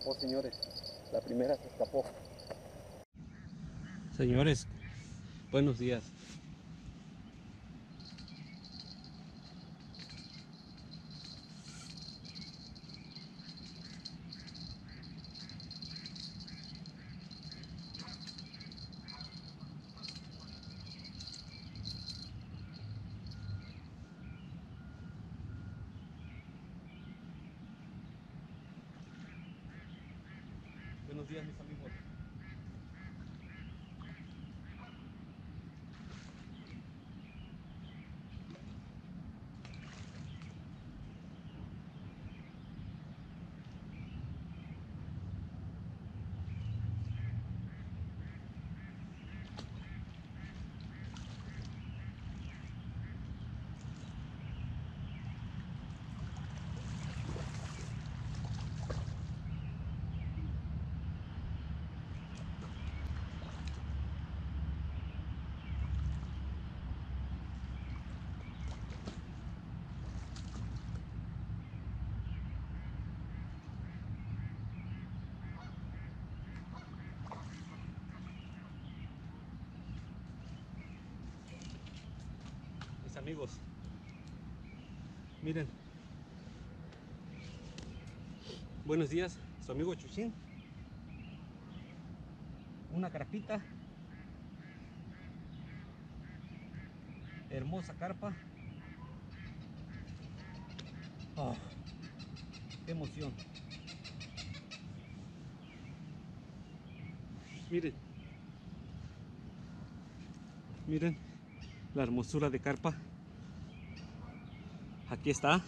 escapó, señores. La primera se escapó. Señores, buenos días. Buenos días, mis amigos. Mis amigos, miren. Buenos días, su amigo Chuchín. Una carpita. Hermosa carpa. Oh, qué emoción. Miren. Miren la hermosura de carpa. Aquí está.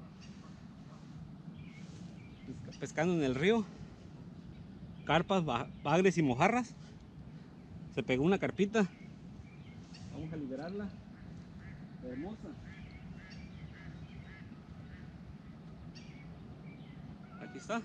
Pescando en el río. Carpas, bagres y mojarras. Se pegó una carpita. Vamos a liberarla. Hermosa. Aquí está.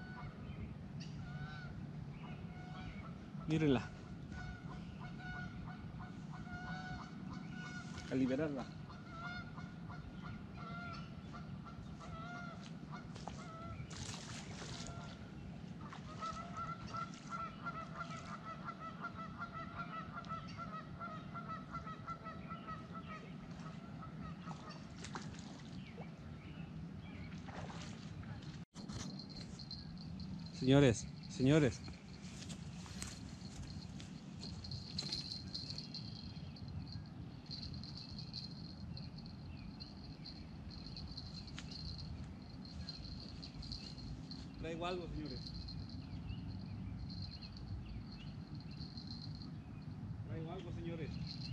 Mírenla. A liberarla. Señores, señores. Traigo algo, señores. Traigo algo, señores.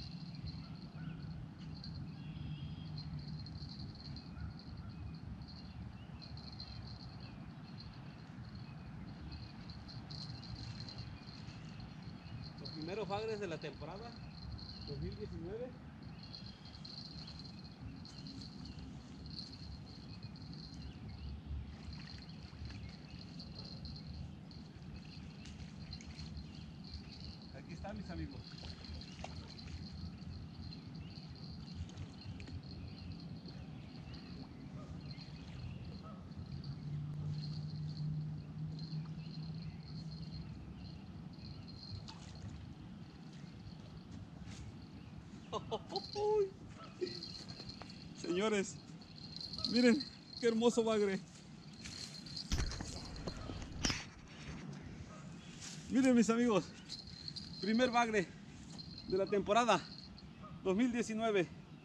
Los primeros bagres de la temporada 2019. Aquí están, mis amigos. Señores, miren qué hermoso bagre. Miren, mis amigos, primer bagre de la temporada 2019.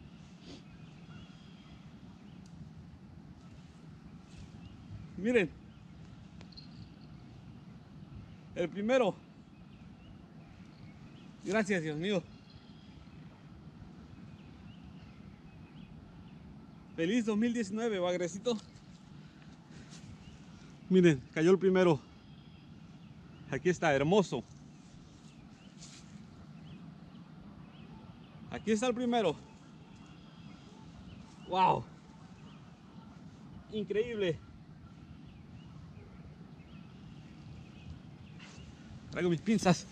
Miren, el primero. Gracias, Dios mío. Feliz 2019, bagrecito. Miren, cayó el primero. Aquí está, hermoso. Aquí está el primero. Wow. Increíble. Traigo mis pinzas.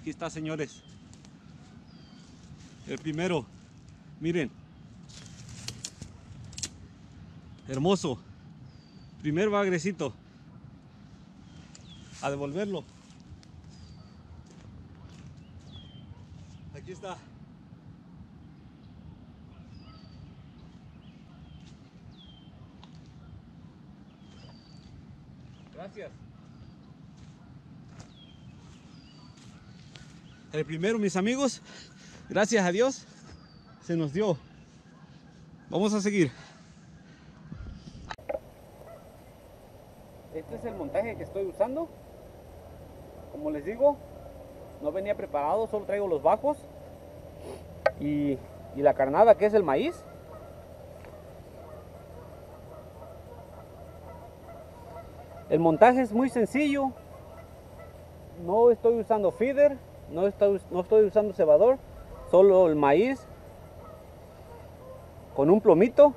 Aquí está, señores. El primero. Miren. Hermoso. Primer bagrecito. A devolverlo. Aquí está. Gracias. El primero, mis amigos, gracias a Dios, se nos dio. Vamos a seguir. Este es el montaje que estoy usando. Como les digo, no venía preparado, solo traigo los bajos y la carnada, que es el maíz. El montaje es muy sencillo. No estoy usando feeder, no estoy usando cebador, solo el maíz con un plomito.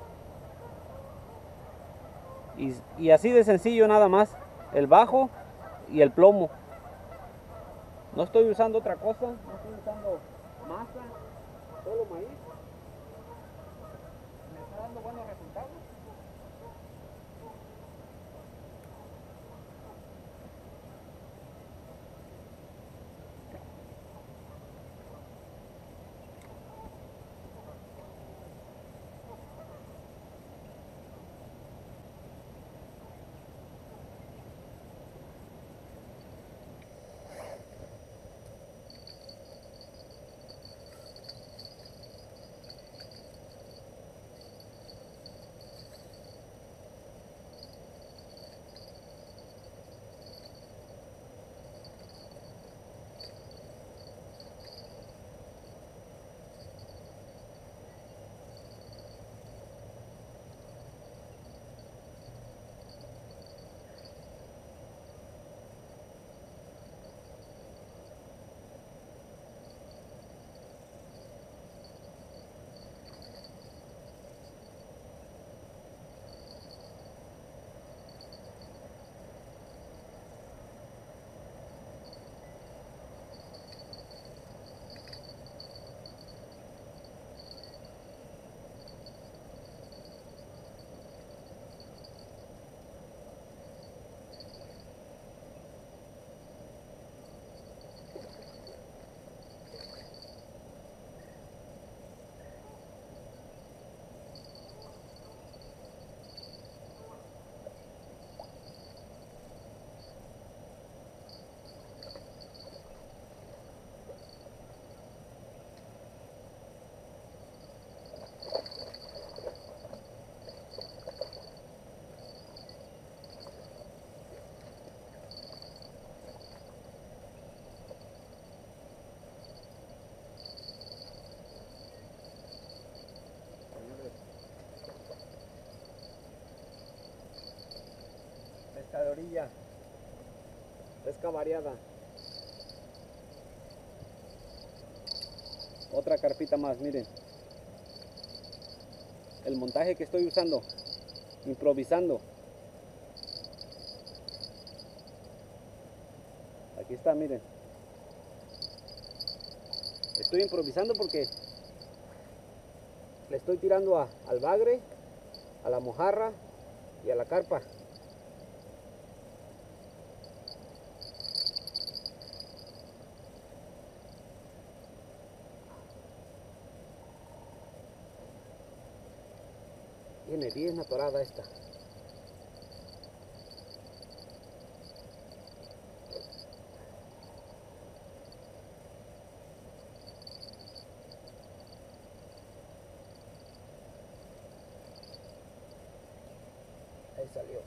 Y así de sencillo nada más, el bajo y el plomo. No estoy usando otra cosa, no estoy usando masa, solo maíz. Me está dando buenos resultados. Pesca de orilla, pesca variada. Otra carpita más, miren. El montaje que estoy usando, improvisando. Aquí está, miren. Estoy improvisando porque le estoy tirando al bagre, a la mojarra y a la carpa. Viene bien atorada esta. Ahí salió.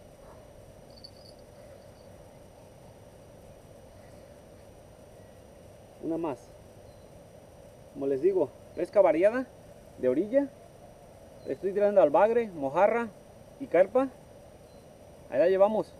Una más. Como les digo, pesca variada de orilla. Estoy tirando al bagre, mojarra y carpa. Ahí la llevamos.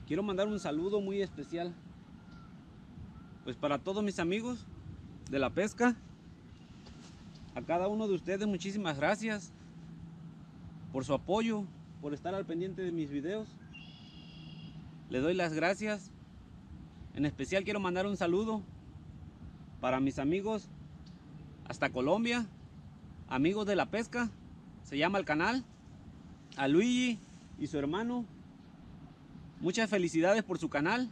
quiero mandar un saludo muy especial, pues para todos mis amigos de la pesca. A cada uno de ustedes muchísimas gracias por su apoyo, por estar al pendiente de mis videos. Les doy las gracias. En especial quiero mandar un saludo para mis amigos hasta Colombia, amigos de la pesca, se llama el canal, a Luigi y su hermano. Muchas felicidades por su canal.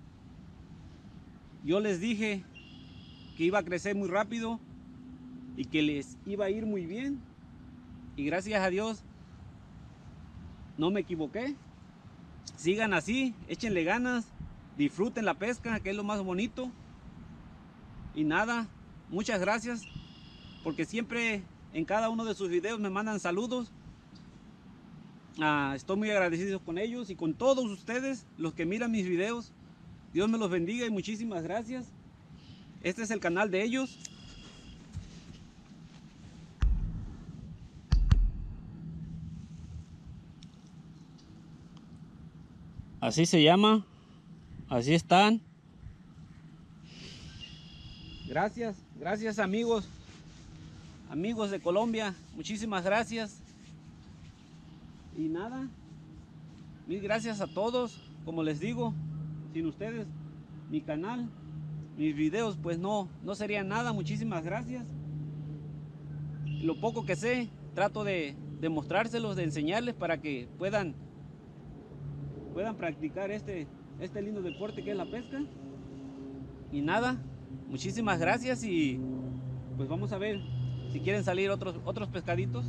Yo les dije que iba a crecer muy rápido y que les iba a ir muy bien, y gracias a Dios no me equivoqué. Sigan así, échenle ganas, disfruten la pesca, que es lo más bonito. Y nada, muchas gracias, porque siempre en cada uno de sus videos me mandan saludos. Estoy muy agradecido con ellos y con todos ustedes, los que miran mis videos. Dios me los bendiga y muchísimas gracias. Este es el canal de ellos. Así se llama, así están. Gracias amigos de Colombia, muchísimas gracias. Y nada, mil gracias a todos. Como les digo, sin ustedes mi canal, mis videos pues no serían nada. Muchísimas gracias. Lo poco que sé, trato de mostrárselos, de enseñarles para que puedan practicar este lindo deporte que es la pesca. Y nada, muchísimas gracias, y pues vamos a ver si quieren salir otros pescaditos.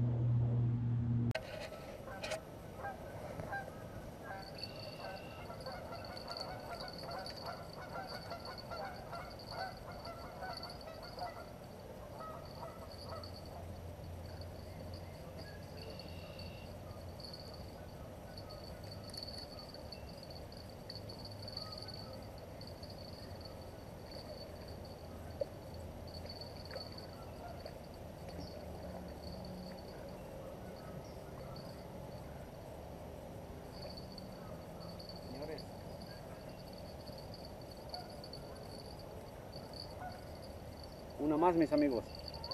Una más, mis amigos.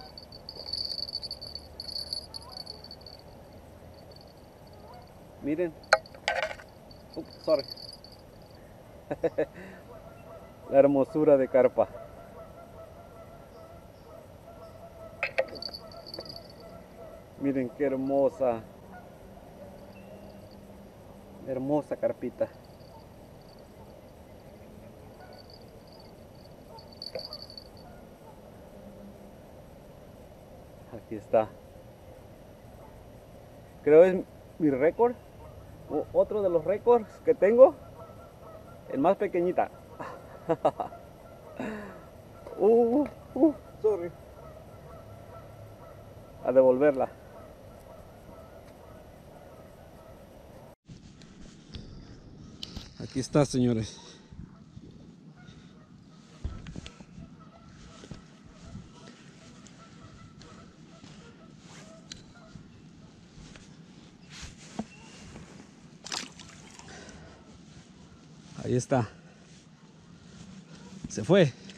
Miren. Sorry. La hermosura de carpa. Miren qué hermosa. Hermosa carpita. Aquí está. Creo es mi récord. Otro de los récords que tengo. El más pequeñita. Sorry. A devolverla. Aquí está, señores. Ahí está. Se fue.